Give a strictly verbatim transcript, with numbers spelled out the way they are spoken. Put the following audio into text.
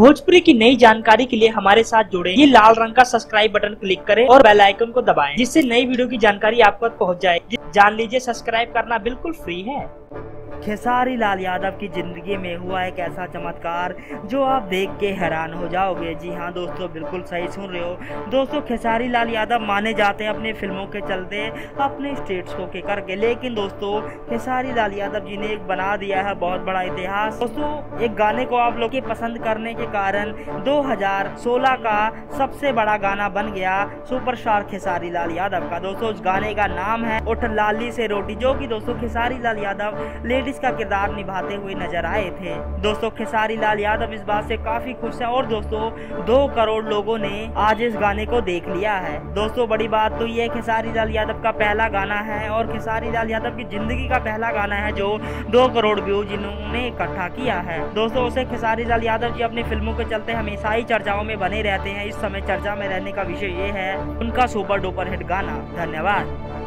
भोजपुरी की नई जानकारी के लिए हमारे साथ जुड़े। ये लाल रंग का सब्सक्राइब बटन क्लिक करें और बेल आइकन को दबाएं, जिससे नई वीडियो की जानकारी आप तक पहुंच जाए। जान लीजिए, सब्सक्राइब करना बिल्कुल फ्री है। खेसारी लाल यादव की जिंदगी में हुआ एक ऐसा चमत्कार जो आप देख के हैरान हो जाओगे। जी हाँ दोस्तों, बिल्कुल सही सुन रहे हो दोस्तों। खेसारी लाल यादव माने जाते हैं अपने फिल्मों के चलते, अपने स्टेट्स को के करके, लेकिन दोस्तों खेसारी लाल यादव जी ने एक बना दिया है बहुत बड़ा इतिहास। दोस्तों एक गाने को आप लोग के पसंद करने के कारण दो हज़ार सोलह का सबसे बड़ा गाना बन गया सुपरस्टार खेसारी लाल यादव का। दोस्तों उस गाने का नाम है उठ लाली से रोटी, जो कि दोस्तों खेसारी लाल यादव लेडीज का किरदार निभाते हुए नजर आए थे। दोस्तों खेसारी लाल यादव इस बात से काफी खुश है और दोस्तों दो करोड़ लोगों ने आज इस गाने को देख लिया है। दोस्तों बड़ी बात तो ये खेसारी लाल यादव का पहला गाना है और खेसारी लाल यादव की जिंदगी का पहला गाना है जो दो करोड़ व्यू जिन्होंने इकट्ठा किया है। दोस्तों उसे खेसारी लाल यादव जी अपनी फिल्मों के चलते हमेशा ही चर्चाओं में बने रहते हैं। इस समय चर्चा में रहने का विषय ये है उनका सुपर डुपर हिट गाना। धन्यवाद।